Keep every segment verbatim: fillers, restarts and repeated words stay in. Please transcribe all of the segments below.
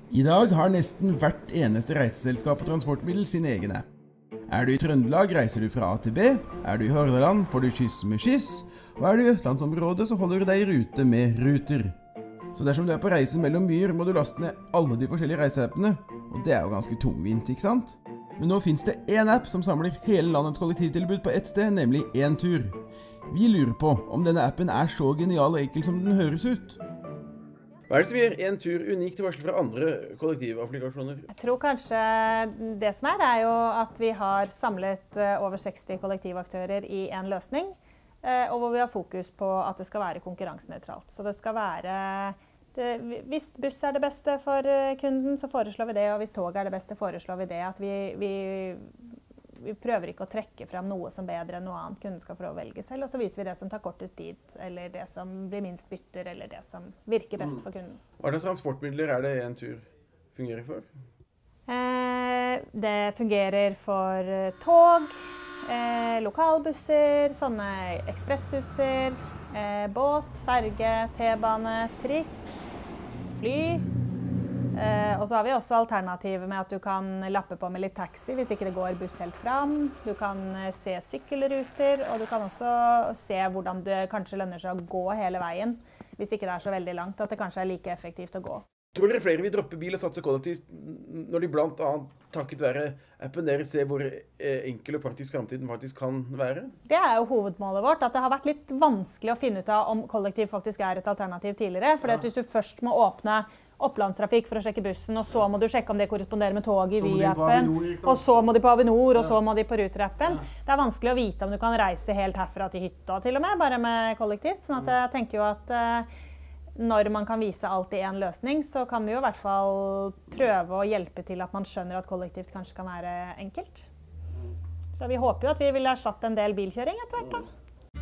I dag har nesten hvert eneste reiseselskap og transportmiddel sin egen app. Er du i Trøndelag, reiser du fra A til B. Er du i Hordaland, får du kyss med kyss. Og er du i Østlandsområdet, så holder du deg i rute med Ruter. Så dersom du er på reise mellom byer, må du laste ned alle de forskjellige reiseappene. Og det er jo ganske tungvint, ikke sant? Men nå finnes det en app som samler hele landets kollektivtilbud på ett sted, nemlig Entur. Vi lurer på om denne appen er så genial og enkel som den høres ut. Hva er det som gjør Entur unik til forskjell fra andre kollektivapplikasjoner? Jeg tror kanskje det som er, er jo at vi har samlet over seksti kollektivaktører i en løsning, og hvor vi har fokus på at det skal være konkurransenøytralt. Så det skal være, det, hvis buss er det beste for kunden, så foreslår vi det, og hvis tog er det beste, foreslår vi det. At vi, vi, vi prøver ikke å trekke frem noe som bedre enn noe annet kunden skal få lov å velge selv, og så viser vi det som tar kortest tid, eller det som blir minst bytter, eller det som virker best for kunden. Hva slags transportmidler er det Entur fungerer for? Eh, det fungerer for tog, eh, lokalbusser, sånne ekspressbusser, eh, båt, ferge, T-bane, trikk, fly. Eh, og så har vi også alternativer med at du kan lappe på med litt taxi hvis ikke det går buss helt fram. Du kan eh, se sykkelruter, og du kan også se hvordan det kanskje lønner seg å gå hele veien, hvis ikke det er så veldig langt, at det kanskje er like effektivt å gå. Tror dere flere vil droppe bil og satse kollektivt når de blant annet takket være appen deres ser hvor enkel og praktisk fremtiden faktisk kan være? Det er jo hovedmålet vårt, at det har vært litt vanskelig å finne ut av om kollektiv faktisk er et alternativ tidligere, for ja. Hvis du først må åpne opplandstrafikk for å sjekke bussen, og så må du sjekke om det korresponderer med tog i Vy-appen, og så må de på Avinor, og så må de på Ruter-appen. Ja. Det er vanskelig å vite om du kan reise helt herfra til hytta til og med, bare med kollektivt. Sånn at jeg tenker jo at eh, når man kan vise alt i en løsning, så kan vi jo i hvert fall prøve å hjelpe til at man skjønner at kollektivt kanskje kan være enkelt. Så vi håper jo at vi vil erstatte en del bilkjøring etter hvert da.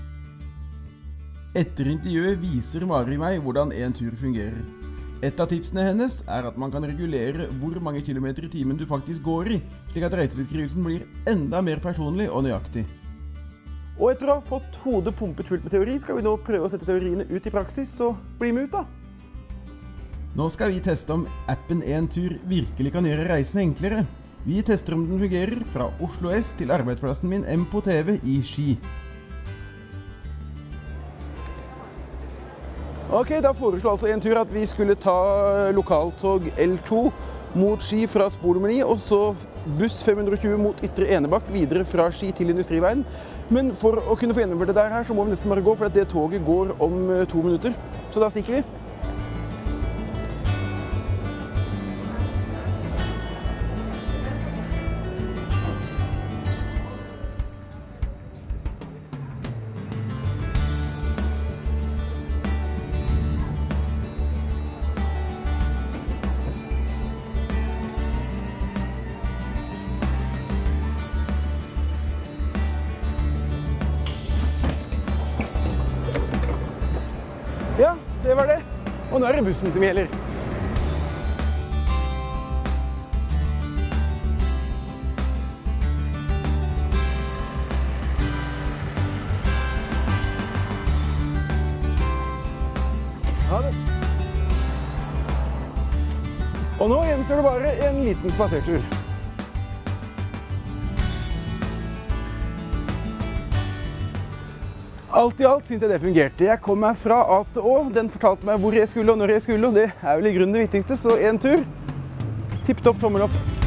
Etter intervjuet viser Mari meg hvordan Entur fungerer. Et av tipsene hennes er at man kan regulere hvor mange kilometer i timen du faktisk går i, slik at reisebeskrivelsen blir enda mer personlig og nøyaktig. Og etter å ha fått hodet pumpet fullt med teori, skal vi nå prøve å sette teoriene ut i praksis, så bli med ut da! Nå skal vi teste om appen Entur virkelig kan gjøre reisen enklere. Vi tester om den fungerer fra Oslo S til arbeidsplassen min M på T V i Ski. Ok, da foreslo altså Entur at vi skulle ta lokaltog L to mot Ski fra spor nummer ni, og så buss fem hundre og tjue mot Ytre Enebakk videre fra Ski til Industriveien. Men for å kunne få gjennomført det der her, så må vi nesten bare gå, for det toget går om to minutter. Så da stikker vi. Ja, det var det. Og nå er det bussen som gjelder. Ha det. Og nå gjenstår det bare en liten spasertur. Alt i alt synes jeg det fungerte. Jeg kom meg fra A til Å, den fortalte meg hvor jeg skulle og når jeg skulle, og det er vel i grunnen det viktigste, så Entur, tipp topp tommel opp.